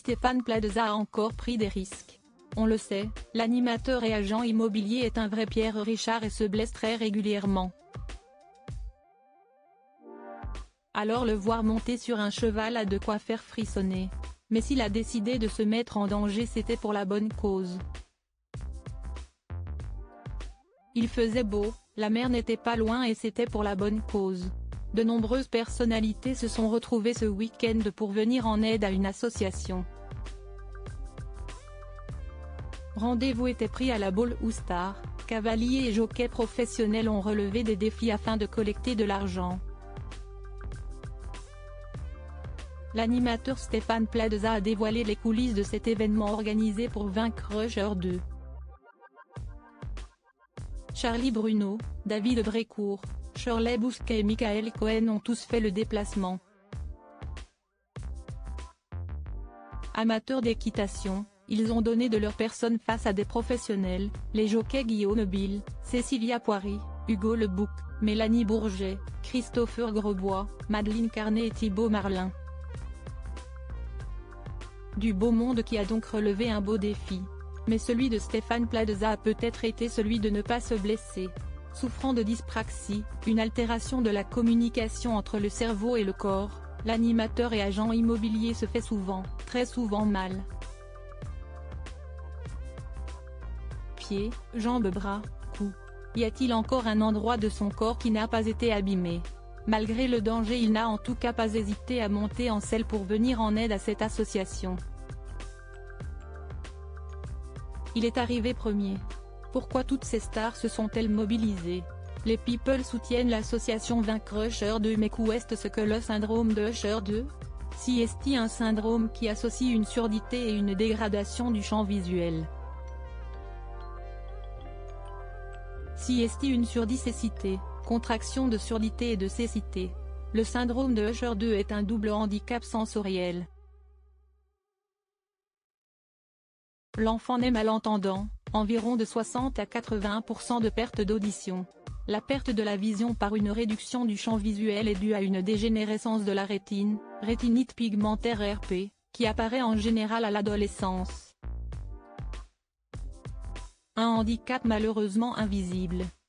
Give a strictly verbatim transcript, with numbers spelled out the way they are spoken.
Stéphane Plaza a encore pris des risques. On le sait, l'animateur et agent immobilier est un vrai Pierre Richard et se blesse très régulièrement. Alors le voir monter sur un cheval a de quoi faire frissonner. Mais s'il a décidé de se mettre en danger, c'était pour la bonne cause. Il faisait beau, la mer n'était pas loin et c'était pour la bonne cause. De nombreuses personnalités se sont retrouvées ce week-end pour venir en aide à une association. Rendez-vous était pris à la Ball où stars, cavaliers et jockeys professionnels ont relevé des défis afin de collecter de l'argent. L'animateur Stéphane Plaza a dévoilé les coulisses de cet événement organisé pour vaincre Rusher deux. Charlie Bruno, David Brécourt, Shirley Bousquet et Michael Cohen ont tous fait le déplacement. Amateurs d'équitation, ils ont donné de leur personne face à des professionnels, les jockeys Guillaume Bill, Cécilia Poiry, Hugo Lebouc, Mélanie Bourget, Christopher Grosbois, Madeleine Carnet et Thibaut Marlin. Du beau monde qui a donc relevé un beau défi. Mais celui de Stéphane Plaza a peut-être été celui de ne pas se blesser. Souffrant de dyspraxie, une altération de la communication entre le cerveau et le corps, l'animateur et agent immobilier se fait souvent, très souvent mal. Pieds, jambes, bras, cou. Y a-t-il encore un endroit de son corps qui n'a pas été abîmé? Malgré le danger, il n'a en tout cas pas hésité à monter en selle pour venir en aide à cette association. Il est arrivé premier. Pourquoi toutes ces stars se sont-elles mobilisées? Les people soutiennent l'association Vaincre Rusher deux, mais qu'est ce que le syndrome de Rusher deux? Si est-il un syndrome qui associe une surdité et une dégradation du champ visuel? Si est-il une surdicécité, contraction de surdité et de cécité? Le syndrome de Rusher deux est un double handicap sensoriel. L'enfant naît malentendant, environ de soixante à quatre-vingts pour cent de perte d'audition. La perte de la vision par une réduction du champ visuel est due à une dégénérescence de la rétine, rétinite pigmentaire R P, qui apparaît en général à l'adolescence. Un handicap malheureusement invisible.